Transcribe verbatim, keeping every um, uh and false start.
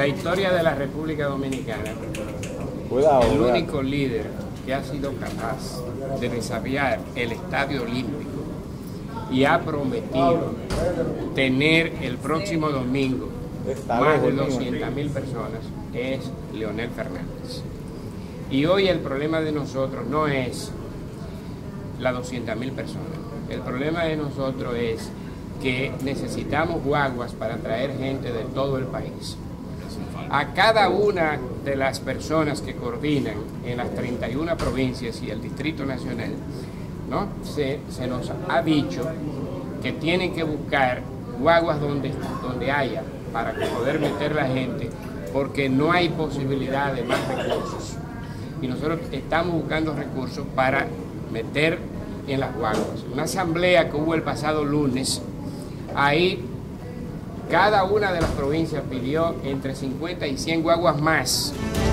la historia de la República Dominicana, Cuidado, el cuidado. único líder que ha sido capaz de desafiar el Estadio Olímpico y ha prometido tener el próximo domingo Está más de lejos, doscientas mil personas es Leonel Fernández. Y hoy el problema de nosotros no es las doscientas mil personas. El problema de nosotros es que necesitamos guaguas para traer gente de todo el país. A cada una de las personas que coordinan en las treinta y una provincias y el Distrito Nacional, ¿no? se, se nos ha dicho que tienen que buscar guaguas donde, donde haya para poder meter la gente, porque no hay posibilidad de más recursos. Y nosotros estamos buscando recursos para meter en las guaguas. Una asamblea que hubo el pasado lunes, ahí cada una de las provincias pidió entre cincuenta y cien guaguas más